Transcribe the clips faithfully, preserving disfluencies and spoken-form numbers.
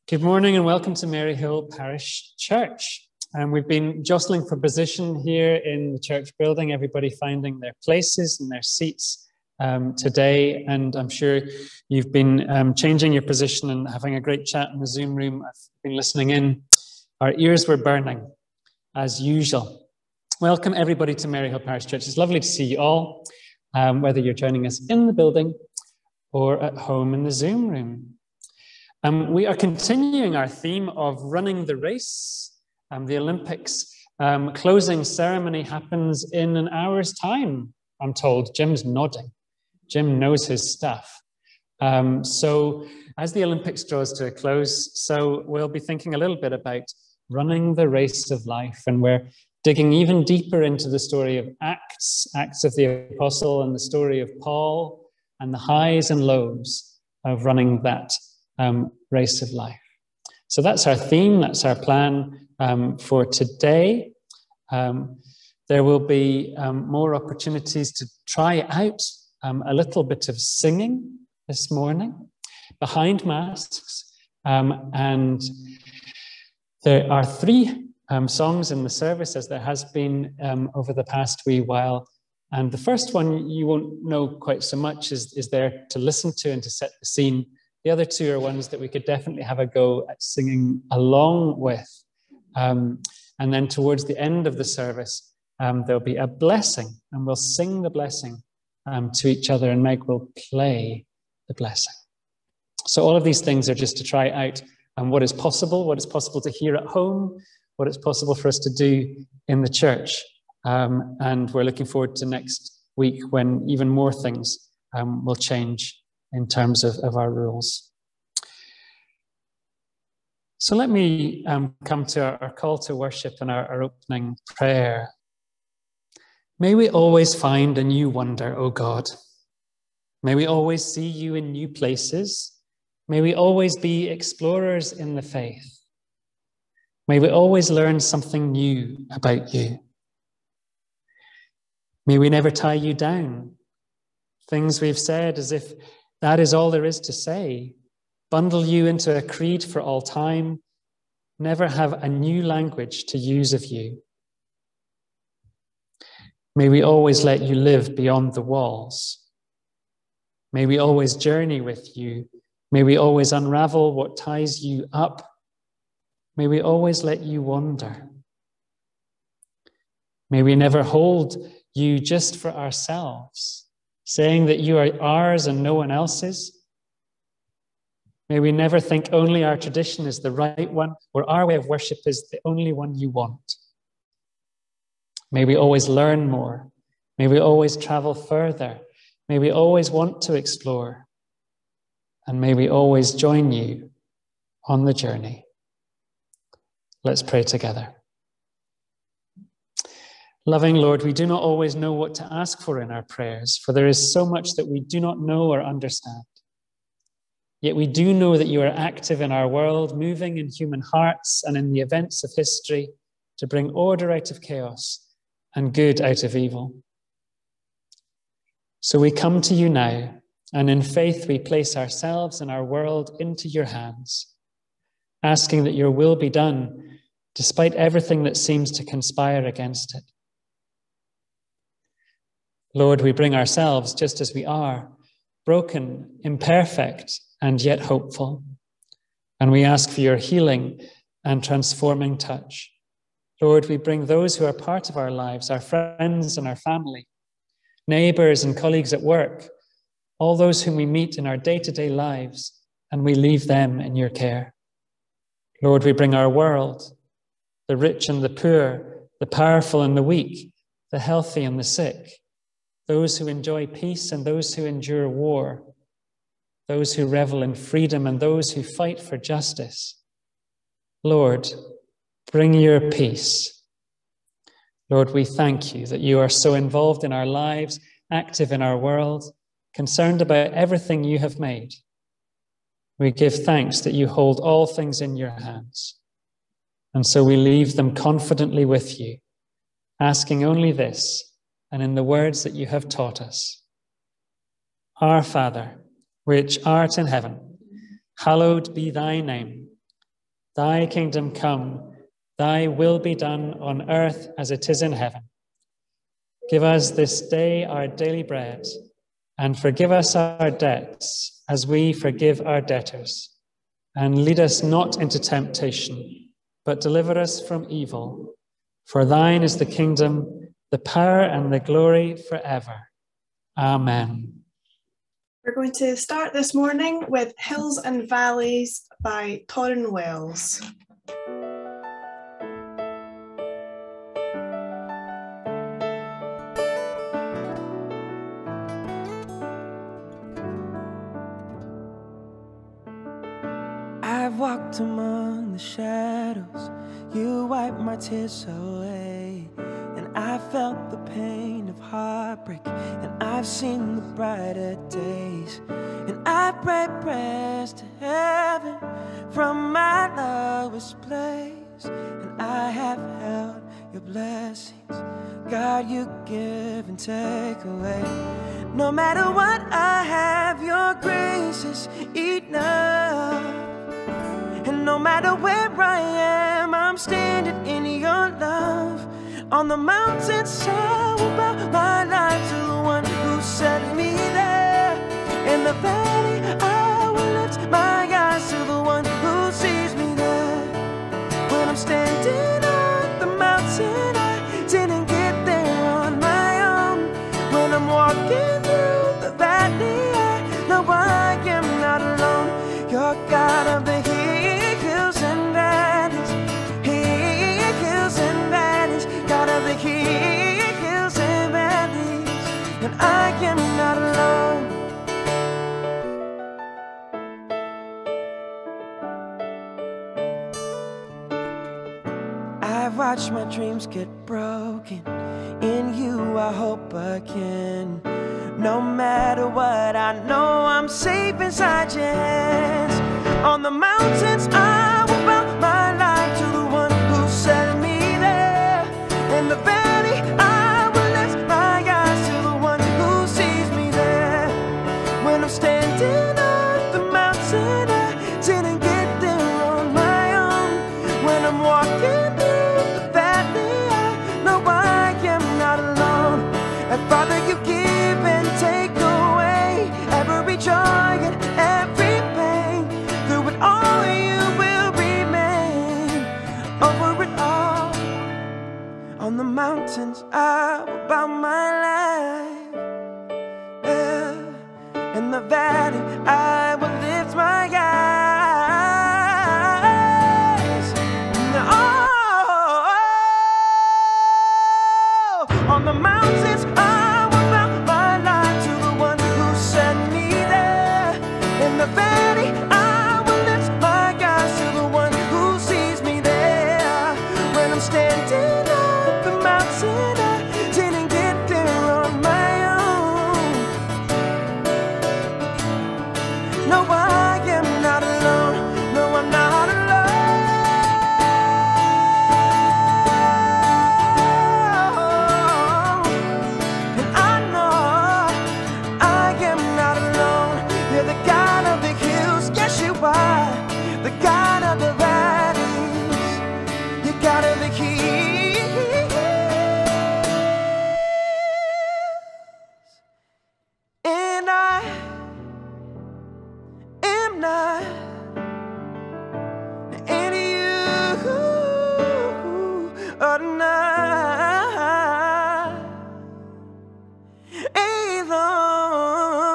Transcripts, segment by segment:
Good morning and welcome to Maryhill Parish Church. Um, we've been jostling for position here in the church building, everybody finding their places and their seats um, today. And I'm sure you've been um, changing your position and having a great chat in the Zoom room. I've been listening in. Our ears were burning, as usual. Welcome everybody to Maryhill Parish Church. It's lovely to see you all, um, whether you're joining us in the building or at home in the Zoom room. Um, we are continuing our theme of running the race. Um, the Olympics um, closing ceremony happens in an hour's time, I'm told. Jim's nodding. Jim knows his stuff. Um, so as the Olympics draws to a close, so we'll be thinking a little bit about running the race of life. And we're digging even deeper into the story of Acts, Acts of the Apostle, and the story of Paul, and the highs and lows of running that Um, race of life. So that's our theme, that's our plan um, for today. Um, there will be um, more opportunities to try out um, a little bit of singing this morning behind masks. Um, and there are three um, songs in the service, as there has been um, over the past wee while. And the first one you won't know quite so much, is, is there to listen to and to set the scene. The other two are ones that we could definitely have a go at singing along with. Um, and then towards the end of the service, um, there'll be a blessing, and we'll sing the blessing um, to each other, and Meg will play the blessing. So all of these things are just to try out um, what is possible, what is possible to hear at home, what is possible for us to do in the church. Um, and we're looking forward to next week when even more things um, will change in terms of, of our rules. So let me um, come to our, our call to worship and our, our opening prayer. May we always find a new wonder, O God. May we always see you in new places. May we always be explorers in the faith. May we always learn something new about you. May we never tie you down. Things we've said as if that is all there is to say. Bundle you into a creed for all time. Never have a new language to use of you. May we always let you live beyond the walls. May we always journey with you. May we always unravel what ties you up. May we always let you wander. May we never hold you just for ourselves, saying that you are ours and no one else's. May we never think only our tradition is the right one, or our way of worship is the only one you want. May we always learn more. May we always travel further. May we always want to explore. And may we always join you on the journey. Let's pray together. Loving Lord, we do not always know what to ask for in our prayers, for there is so much that we do not know or understand. Yet we do know that you are active in our world, moving in human hearts and in the events of history to bring order out of chaos and good out of evil. So we come to you now, and in faith we place ourselves and our world into your hands, asking that your will be done despite everything that seems to conspire against it. Lord, we bring ourselves just as we are, broken, imperfect, and yet hopeful. And we ask for your healing and transforming touch. Lord, we bring those who are part of our lives, our friends and our family, neighbors and colleagues at work, all those whom we meet in our day-to-day lives, and we leave them in your care. Lord, we bring our world, the rich and the poor, the powerful and the weak, the healthy and the sick, those who enjoy peace and those who endure war, those who revel in freedom and those who fight for justice. Lord, bring your peace. Lord, we thank you that you are so involved in our lives, active in our world, concerned about everything you have made. We give thanks that you hold all things in your hands. And so we leave them confidently with you, asking only this, and in the words that you have taught us. Our Father, which art in heaven, hallowed be thy name. Thy kingdom come, thy will be done on earth as it is in heaven. Give us this day our daily bread, and forgive us our debts as we forgive our debtors. And lead us not into temptation, but deliver us from evil. For thine is the kingdom, the power, and the glory forever. Amen. We're going to start this morning with Hills and Valleys by Torrin Wells. I've walked among the shadows, you wiped my tears away, and I felt the pain of heartbreak, and I've seen the brighter days, and I pray prayers to heaven from my lowest place, and I have held your blessings, God, you give and take away. No matter what I have, your grace is enough. And no matter where I am, I'm standing in your love. On the mountainside, will bow my life to the one who set me there. In the valley, I will lift my eyes to the one who sees me there. When I'm standing on the mountain, I didn't get there on my own. When I'm walking through the valley, I know I am not alone. You're God of the hills and valleys, hills and valleys, God of the hills and valleys, and I am not alone. I've watched my dreams get broken. In you I hope again. No matter what, I know I'm safe inside your hands. On the mountains I will bow my life to the one who set me there. In the valley I will lift my eyes to the one who sees me there. When I'm standing on the mountain, I didn't get there on my own. When I'm walking through the valley, I know I am not alone. And Father, you give and take away every joy and every pain. Through it all you will remain. Over it all, on the mountains I will bow my life, yeah. In the valley I will lift my eyes. Oh, on the mountains I will bow my life to the one who sent me there. In the valley I will lift my eyes to the one who sees me there. When I'm standing on the mountain, I didn't get there on my own. No, I am not alone. No, I'm not alone. And I know I am not alone. You're the God of the hills, yes you are. The God of the valleys, you're God of the hills. And I am not, and you are not alone.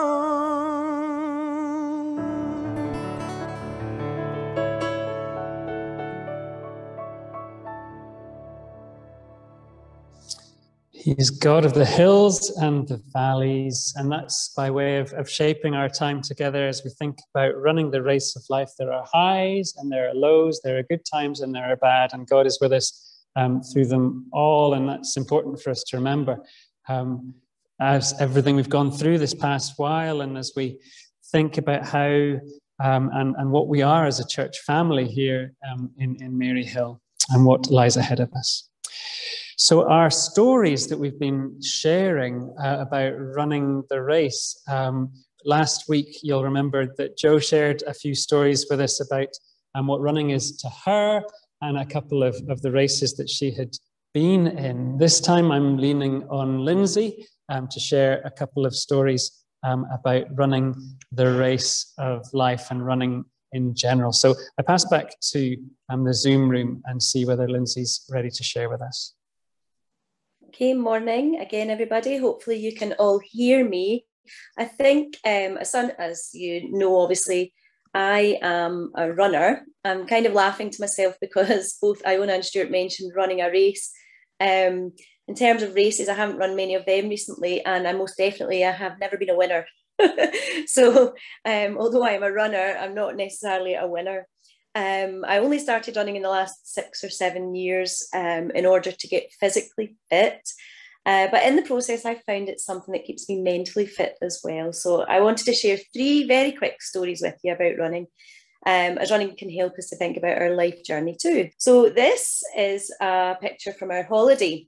He is God of the hills and the valleys, and that's by way of, of shaping our time together as we think about running the race of life. There are highs and there are lows, there are good times and there are bad, and God is with us um, through them all, and that's important for us to remember. Um, as everything we've gone through this past while, and as we think about how um, and, and what we are as a church family here um, in, in Maryhill and what lies ahead of us. So our stories that we've been sharing uh, about running the race, um, last week you'll remember that Joe shared a few stories with us about and what running is to her, and a couple of, of the races that she had been in. This time I'm leaning on Lindsay um, to share a couple of stories um, about running the race of life and running in general. So I pass back to um, the Zoom room and see whether Lindsay's ready to share with us. Okay, morning again, everybody. Hopefully you can all hear me. I think, um, as, son, as you know, obviously, I am a runner. I'm kind of laughing to myself because both Iona and Stuart mentioned running a race. Um, in terms of races, I haven't run many of them recently, and I most definitely I have never been a winner. So um, although I am a runner, I'm not necessarily a winner. Um, I only started running in the last six or seven years um, in order to get physically fit. Uh, but in the process, I found it's something that keeps me mentally fit as well. So I wanted to share three very quick stories with you about running, um, as running can help us to think about our life journey too. So this is a picture from our holiday.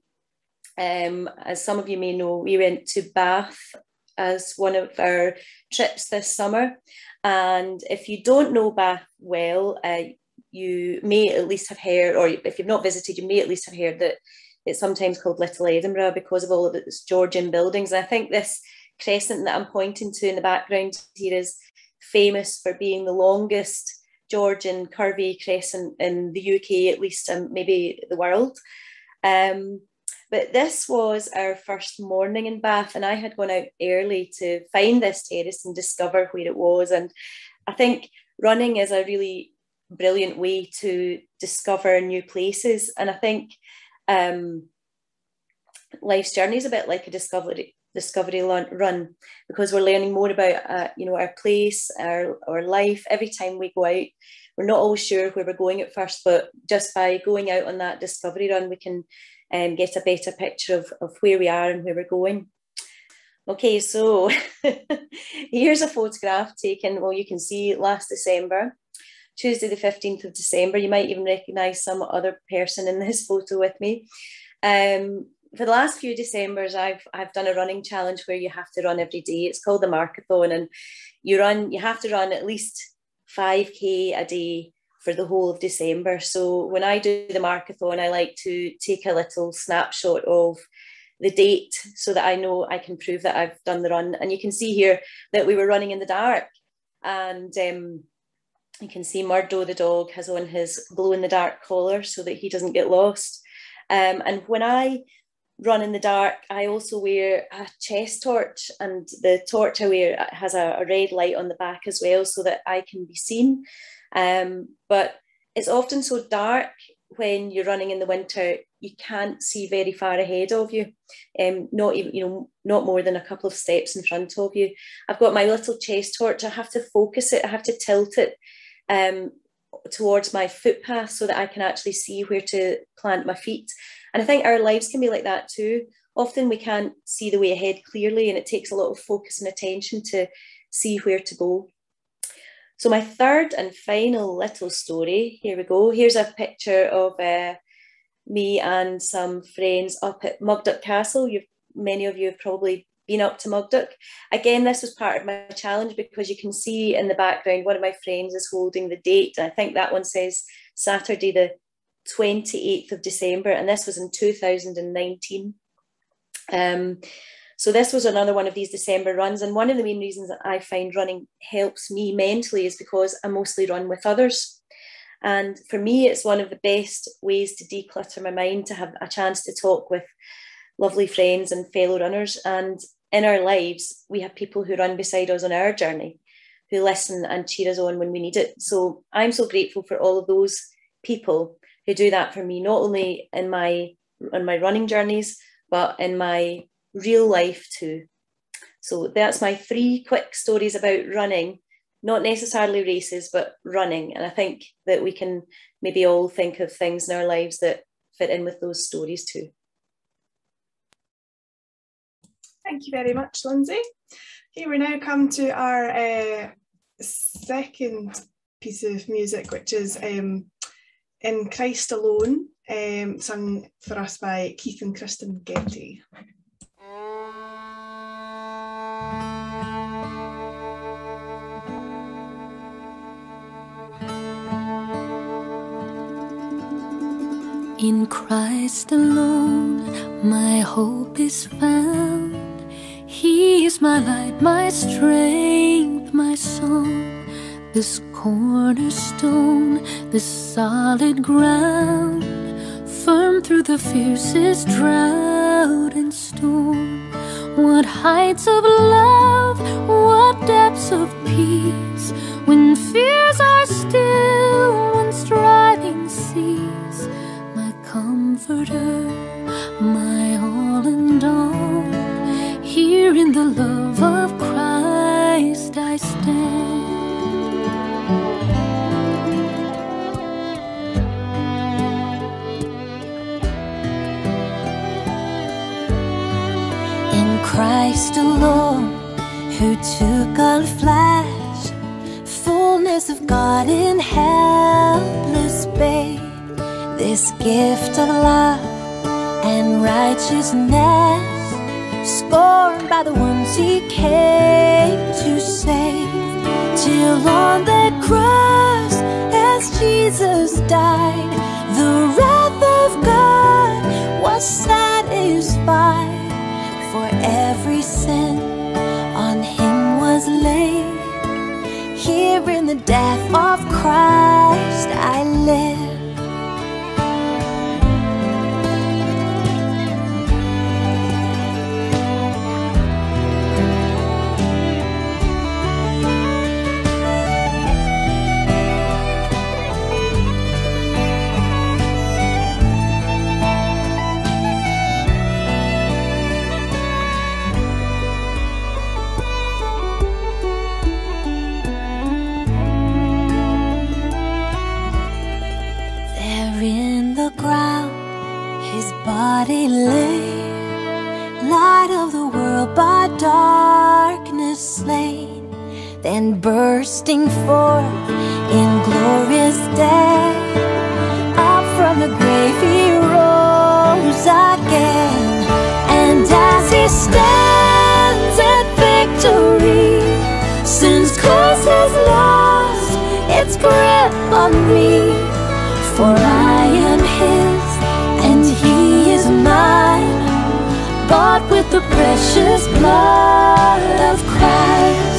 Um, as some of you may know, we went to Bath as one of our trips this summer. And if you don't know Bath well, uh, you may at least have heard, or if you've not visited, you may at least have heard that it's sometimes called Little Edinburgh because of all of its Georgian buildings. And I think this crescent that I'm pointing to in the background here is famous for being the longest Georgian curvy crescent in the U K, at least, and maybe the world. Um, But this was our first morning in Bath, and I had gone out early to find this terrace and discover where it was. And I think running is a really brilliant way to discover new places. And I think um, life's journey is a bit like a discovery discovery run, because we're learning more about uh, you know, our place, our, our life. Every time we go out, we're not always sure where we're going at first, but just by going out on that discovery run, we can Um, get a better picture of, of where we are and where we're going. Okay, so here's a photograph taken, well, you can see last December, Tuesday the fifteenth of December. You might even recognise some other person in this photo with me. Um, for the last few Decembers, I've, I've done a running challenge where you have to run every day. It's called the Markathon, and you run, you have to run at least five K a day for the whole of December. So when I do the Markathon, I like to take a little snapshot of the date so that I know I can prove that I've done the run. And you can see here that we were running in the dark, and um, you can see Murdo the dog has on his glow in the dark collar so that he doesn't get lost. Um, and when I run in the dark, I also wear a chest torch, and the torch I wear has a, a red light on the back as well so that I can be seen. Um, but it's often so dark when you're running in the winter, you can't see very far ahead of you, um, not even, you know, not more than a couple of steps in front of you. I've got my little chest torch. I have to focus it. I have to tilt it um, towards my footpath so that I can actually see where to plant my feet. And I think our lives can be like that too. Often we can't see the way ahead clearly, and it takes a lot of focus and attention to see where to go. So my third and final little story, here we go. Here's a picture of uh, me and some friends up at Mugdock Castle. You've, many of you have probably been up to Mugdock. Again, this was part of my challenge because you can see in the background, one of my friends is holding the date. I think that one says Saturday the twenty-eighth of December, and this was in two thousand nineteen. Um, So this was another one of these December runs. And one of the main reasons that I find running helps me mentally is because I mostly run with others. And for me, it's one of the best ways to declutter my mind, to have a chance to talk with lovely friends and fellow runners. And in our lives, we have people who run beside us on our journey, who listen and cheer us on when we need it. So I'm so grateful for all of those people who do that for me, not only in my, in my running journeys, but in my real life too. So that's my three quick stories about running, not necessarily races, but running. And I think that we can maybe all think of things in our lives that fit in with those stories too. Thank you very much, Lindsay. Okay, we now come to our uh, second piece of music, which is um, In Christ Alone, um, sung for us by Keith and Kristen Getty. In Christ alone, my hope is found. He is my light, my strength, my song. This cornerstone, this solid ground, firm through the fiercest drought and storm. What heights of love, what depths of peace, when fears are still, when striving cease. My comforter, my all and all, here in the love of Christ I stand. In Christ alone, who took on flesh, fullness of God in helpless babe. This gift of love and righteousness, scorned by the ones he came to save. Till on that cross, as Jesus died, the wrath of God was satisfied. For every sin on him was laid. Here in the death of Christ I live. Body lay, light of the world by darkness slain, then bursting forth in glorious day, up from the grave he rose again. And as he stands at victory, sin's curse has lost its grip on me. For I am his and he is mine, bought with the precious blood of Christ.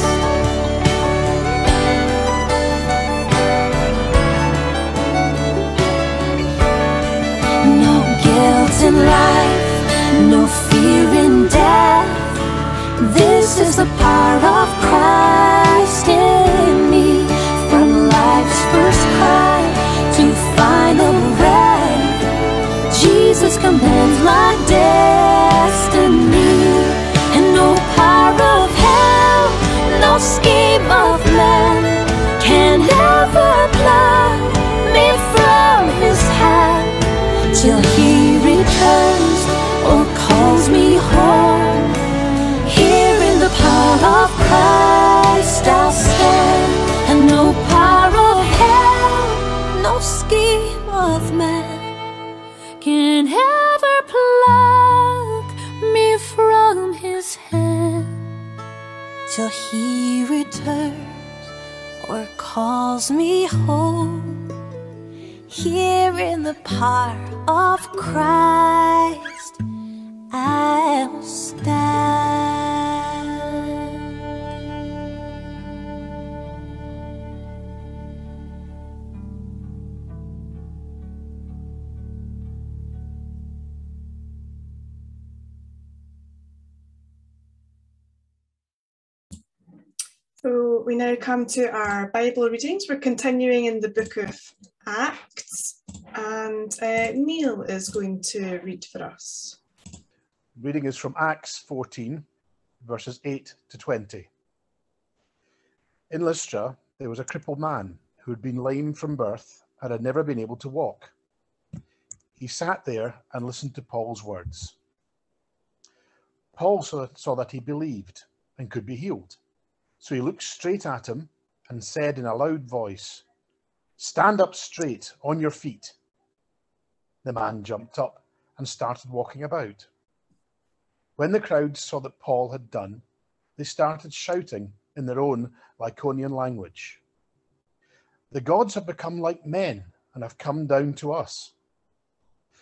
No guilt in life, no fear in death. This is the power of Christ in me. From life's first cry to final breath, Jesus commands my destiny. And no power of hell, no scheme of man can ever pluck me from his hand, till he returns or calls me home. Here in the power of Christ I'll stand. And no power of hell, no scheme of man can ever pluck me from his hand, till he returns or calls me home. Here in the power of Christ I'll stand. So we now come to our Bible readings. We're continuing in the book of Acts, and uh, Neil is going to read for us. Reading is from Acts fourteen, verses eight to twenty. In Lystra, there was a crippled man who had been lame from birth and had never been able to walk. He sat there and listened to Paul's words. Paul saw, saw that he believed and could be healed. So he looked straight at him and said in a loud voice, "Stand up straight on your feet." The man jumped up and started walking about. When the crowd saw that Paul had done, they started shouting in their own Lycaonian language, "The gods have become like men and have come down to us."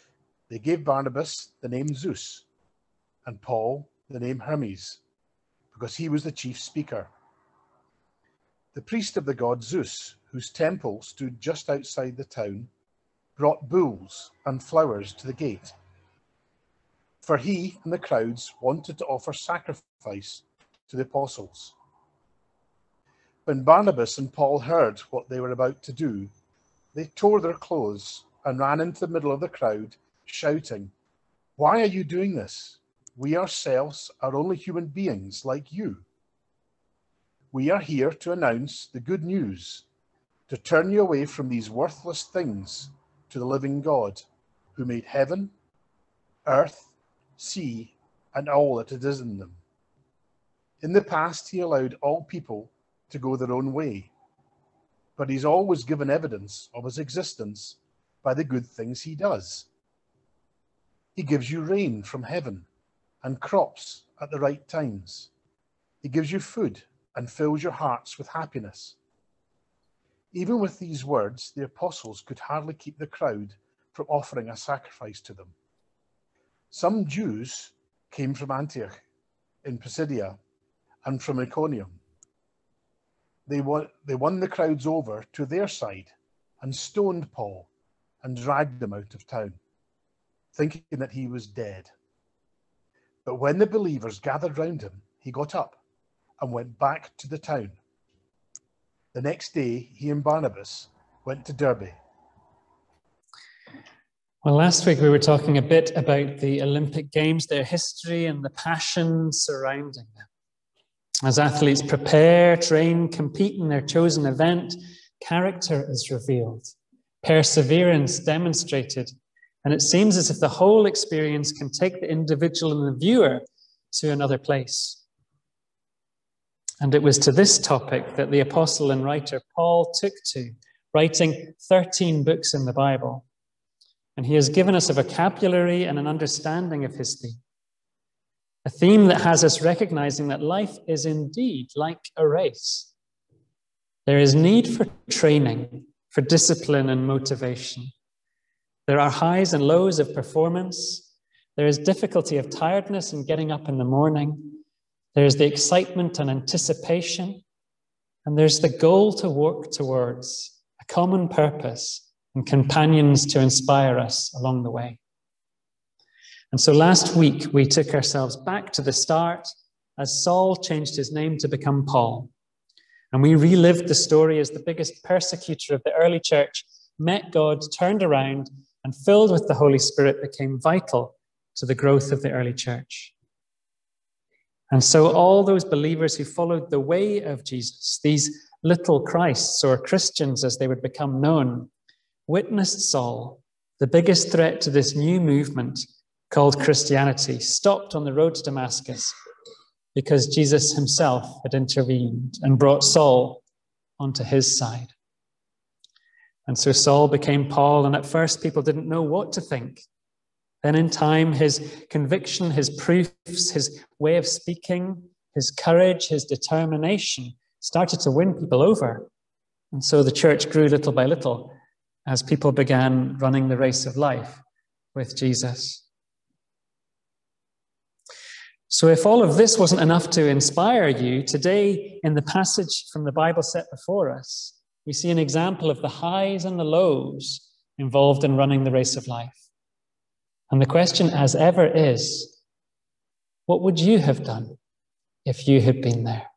they gave Barnabas the name Zeus and Paul the name Hermes, because he was the chief speaker. The priest of the god Zeus, whose temple stood just outside the town, brought bulls and flowers to the gate, for he and the crowds wanted to offer sacrifice to the apostles. When Barnabas and Paul heard what they were about to do, they tore their clothes and ran into the middle of the crowd, shouting, "Why are you doing this? We ourselves are only human beings like you. We are here to announce the good news, to turn you away from these worthless things to the living God, who made heaven, earth, sea, and all that it is in them. In the past, he allowed all people to go their own way, but he's always given evidence of his existence by the good things he does. He gives you rain from heaven and crops at the right times. He gives you food and fills your hearts with happiness." Even with these words, the apostles could hardly keep the crowd from offering a sacrifice to them. Some Jews came from Antioch in Pisidia and from Iconium. They won, they won the crowds over to their side and stoned Paul and dragged him out of town, thinking that he was dead. But when the believers gathered round him, he got up and went back to the town. The next day, he and Barnabas went to Derbe. Well, last week we were talking a bit about the Olympic Games, their history and the passion surrounding them. As athletes prepare, train, compete in their chosen event, character is revealed, perseverance demonstrated, and it seems as if the whole experience can take the individual and the viewer to another place. And it was to this topic that the apostle and writer Paul took to, writing thirteen books in the Bible. And he has given us a vocabulary and an understanding of his theme. A theme that has us recognizing that life is indeed like a race. There is need for training, for discipline and motivation. There are highs and lows of performance. There is difficulty of tiredness in getting up in the morning. There's the excitement and anticipation, and there's the goal to work towards, a common purpose, and companions to inspire us along the way. And so last week, we took ourselves back to the start as Saul changed his name to become Paul. And we relived the story as the biggest persecutor of the early church met God, turned around, and filled with the Holy Spirit became vital to the growth of the early church. And so all those believers who followed the way of Jesus, these little Christs or Christians as they would become known, witnessed Saul, the biggest threat to this new movement called Christianity, stopped on the road to Damascus because Jesus himself had intervened and brought Saul onto his side. And so Saul became Paul, and at first people didn't know what to think. Then in time, his conviction, his proofs, his way of speaking, his courage, his determination started to win people over. And so the church grew little by little as people began running the race of life with Jesus. So if all of this wasn't enough to inspire you, today in the passage from the Bible set before us, we see an example of the highs and the lows involved in running the race of life. And the question, as ever, is, what would you have done if you had been there?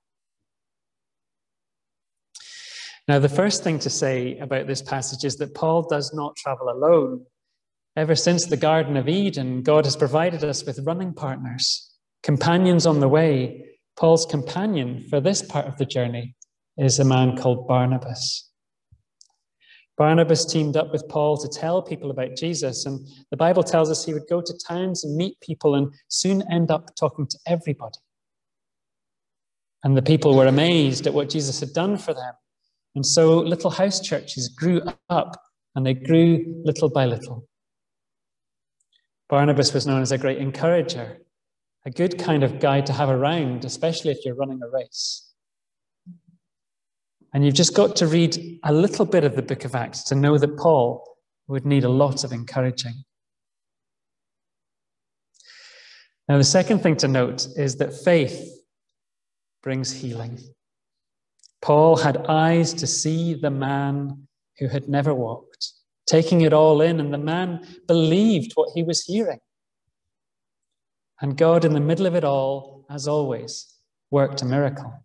Now, the first thing to say about this passage is that Paul does not travel alone. Ever since the Garden of Eden, God has provided us with running partners, companions on the way. Paul's companion for this part of the journey is a man called Barnabas. Barnabas teamed up with Paul to tell people about Jesus, and the Bible tells us he would go to towns and meet people and soon end up talking to everybody. And the people were amazed at what Jesus had done for them. And so little house churches grew up, and they grew little by little. Barnabas was known as a great encourager, a good kind of guy to have around, especially if you're running a race. And you've just got to read a little bit of the book of Acts to know that Paul would need a lot of encouraging. Now, the second thing to note is that faith brings healing. Paul had eyes to see the man who had never walked, taking it all in, and the man believed what he was hearing. And God, in the middle of it all, as always, worked a miracle.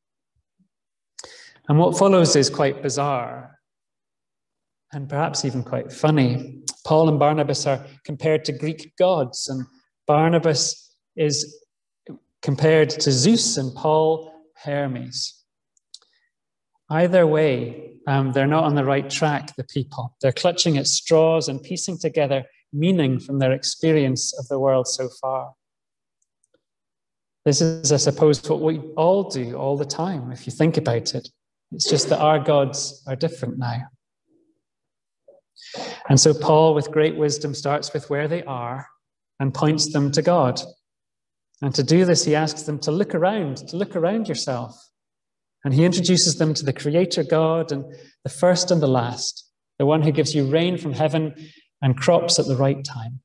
And what follows is quite bizarre, and perhaps even quite funny. Paul and Barnabas are compared to Greek gods, and Barnabas is compared to Zeus and Paul Hermes. Either way, um, they're not on the right track, the people. They're clutching at straws and piecing together meaning from their experience of the world so far. This is, I suppose, what we all do all the time, if you think about it. It's just that our gods are different now. And so Paul, with great wisdom, starts with where they are and points them to God. And to do this, he asks them to look around, to look around yourself. And he introduces them to the Creator God and the first and the last, the one who gives you rain from heaven and crops at the right time.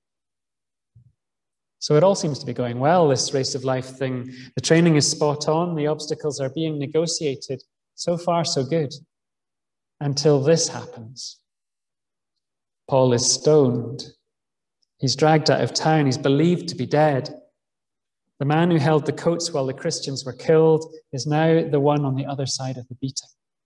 So it all seems to be going well, this race of life thing. The training is spot on. The obstacles are being negotiated. So far, so good. Until this happens. Paul is stoned. He's dragged out of town. He's believed to be dead. The man who held the coats while the Christians were killed is now the one on the other side of the beating.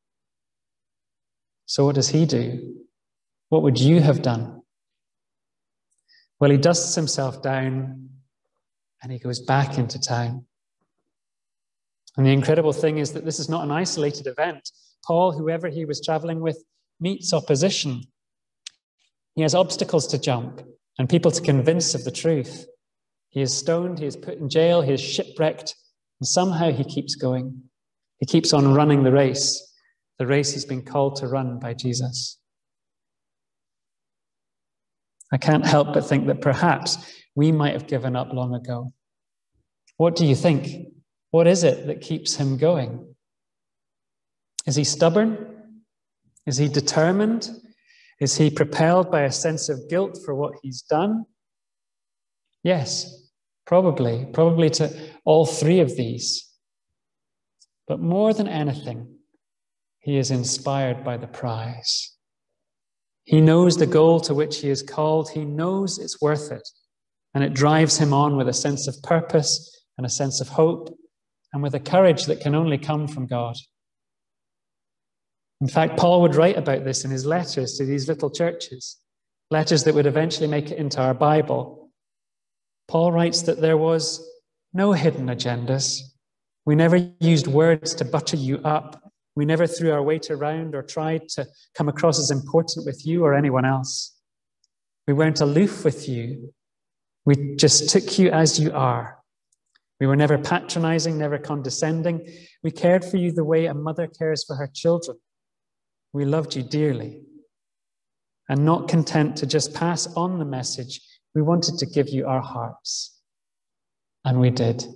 So what does he do? What would you have done? Well, he dusts himself down and he goes back into town. And the incredible thing is that this is not an isolated event. Paul, whoever he was traveling with, meets opposition. He has obstacles to jump and people to convince of the truth. He is stoned, he is put in jail, he is shipwrecked, and somehow he keeps going. He keeps on running the race, the race he's been called to run by Jesus. I can't help but think that perhaps we might have given up long ago. What do you think? What is it that keeps him going? Is he stubborn? Is he determined? Is he propelled by a sense of guilt for what he's done? Yes, probably, probably to all three of these. But more than anything, he is inspired by the prize. He knows the goal to which he is called. He knows it's worth it. And it drives him on with a sense of purpose and a sense of hope and with a courage that can only come from God. In fact, Paul would write about this in his letters to these little churches, letters that would eventually make it into our Bible. Paul writes that there was no hidden agendas. We never used words to butter you up. We never threw our weight around or tried to come across as important with you or anyone else. We weren't aloof with you. We just took you as you are. We were never patronizing, never condescending. We cared for you the way a mother cares for her children. We loved you dearly. And not content to just pass on the message, we wanted to give you our hearts. And we did.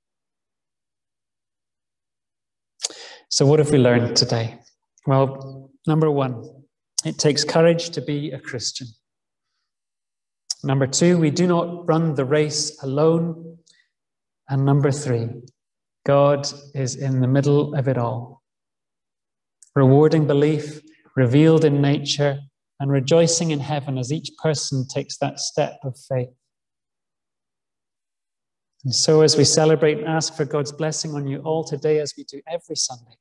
So what have we learned today? Well, number one, it takes courage to be a Christian. Number two, we do not run the race alone. And number three, God is in the middle of it all. Rewarding belief, revealed in nature, and rejoicing in heaven as each person takes that step of faith. And so as we celebrate and ask for God's blessing on you all today, as we do every Sunday,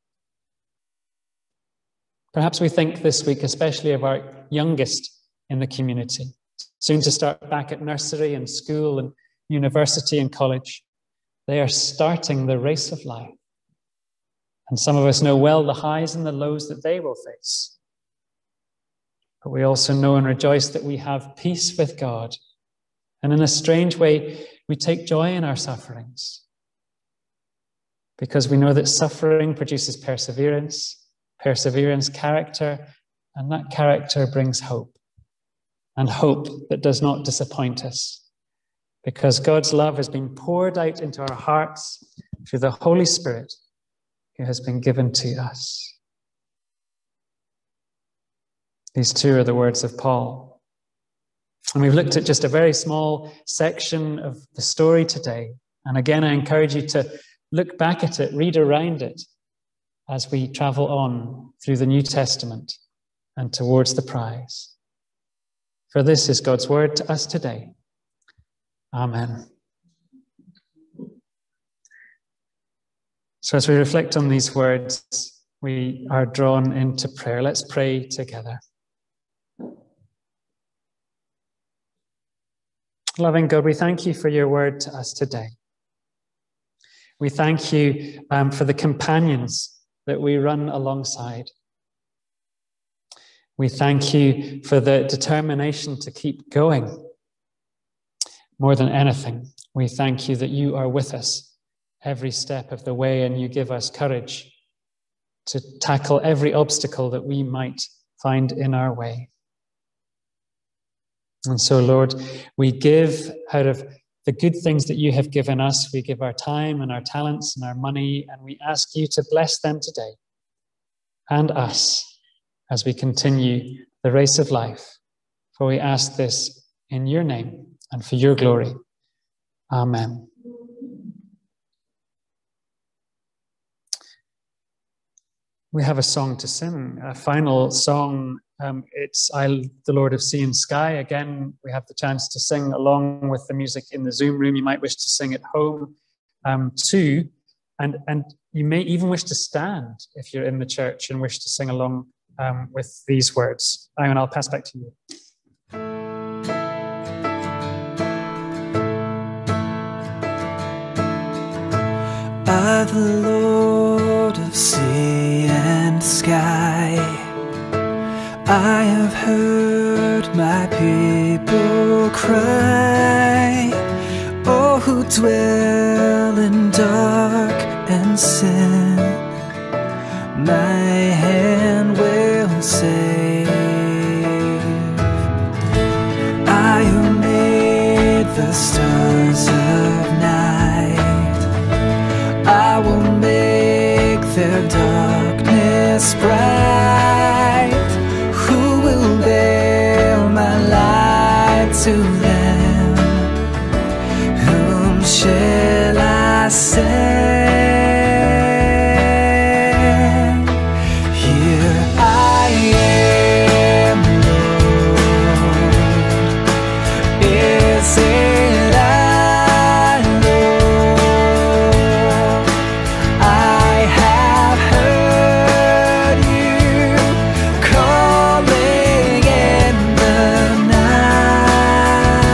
perhaps we think this week especially of our youngest in the community, soon to start back at nursery and school and university and college. They are starting the race of life. And some of us know well the highs and the lows that they will face. But we also know and rejoice that we have peace with God. And in a strange way, we take joy in our sufferings. Because we know that suffering produces perseverance, perseverance, character, and that character brings hope. And hope that does not disappoint us. Because God's love has been poured out into our hearts through the Holy Spirit who has been given to us. These two are the words of Paul. And we've looked at just a very small section of the story today. And again, I encourage you to look back at it, read around it as we travel on through the New Testament and towards the prize. For this is God's word to us today. Amen. So as we reflect on these words, we are drawn into prayer. Let's pray together. Loving God, we thank you for your word to us today. We thank you um, for the companions that we run alongside. We thank you for the determination to keep going. More than anything, we thank you that you are with us every step of the way, and you give us courage to tackle every obstacle that we might find in our way. And so, Lord, we give out of the good things that you have given us. We give our time and our talents and our money, and we ask you to bless them today and us as we continue the race of life. For we ask this in your name and for your glory. Amen. We have a song to sing, a final song. Um, it's I, the Lord of Sea and Sky. Again, we have the chance to sing along with the music in the Zoom room. You might wish to sing at home um, too. And, and you may even wish to stand if you're in the church and wish to sing along um, with these words. Ian, I'll pass back to you. I, the Lord of sea and sky, I have heard my people cry. Oh, who dwell in dark and sin, my hand will save. I who made the stars of night, I will make their darkness bright. Who will bear my light to them? Whom shall I send? Here I am, Lord. Is it I? Calling in the night.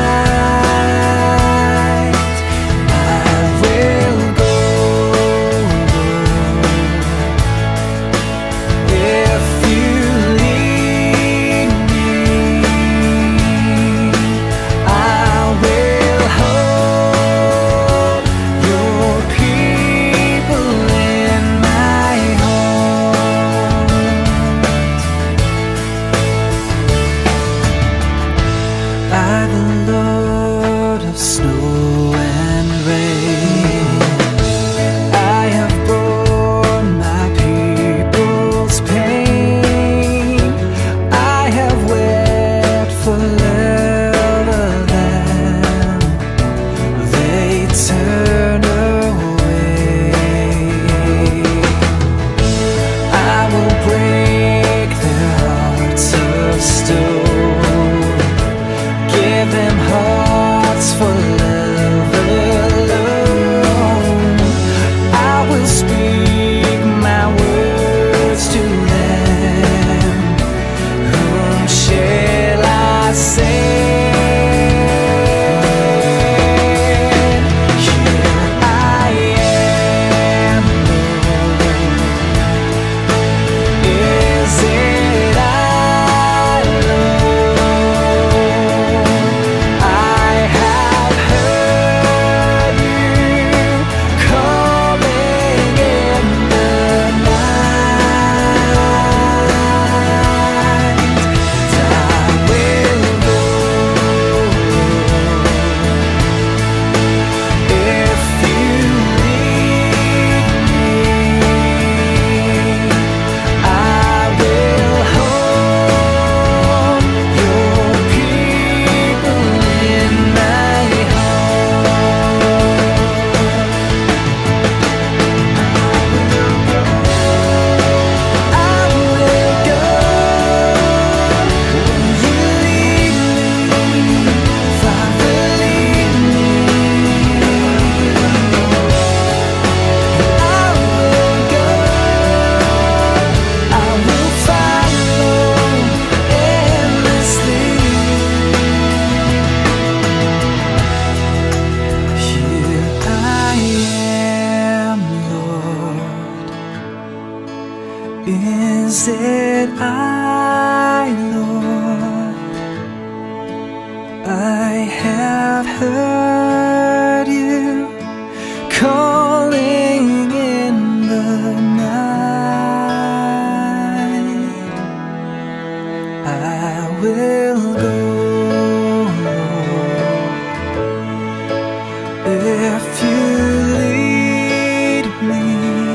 heard you calling in the night. I will go if you lead me.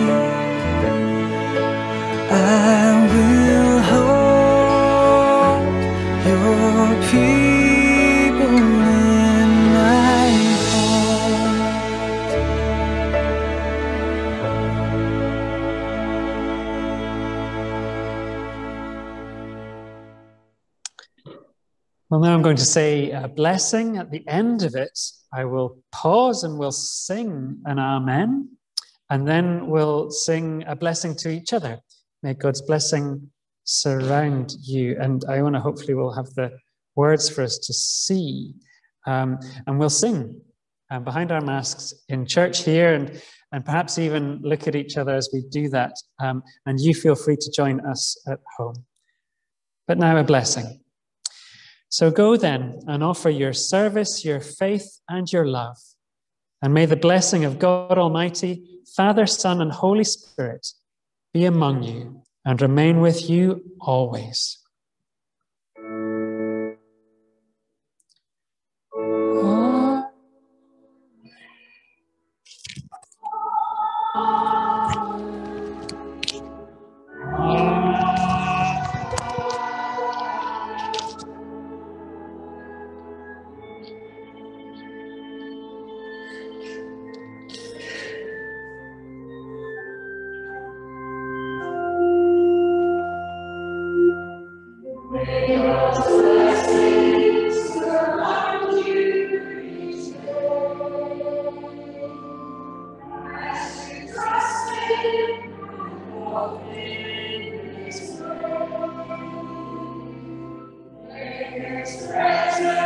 I will hold your people in my heart. Well, now I'm going to say a blessing. At the end of it, I will pause and we'll sing an amen, and then we'll sing a blessing to each other. May God's blessing surround you. And Iona hopefully will have the words for us to see. Um, and we'll sing um, behind our masks in church here, and, and perhaps even look at each other as we do that. Um, and you feel free to join us at home. But now a blessing. So go then and offer your service, your faith, and your love. And may the blessing of God Almighty, Father, Son, and Holy Spirit be among you and remain with you always. Praise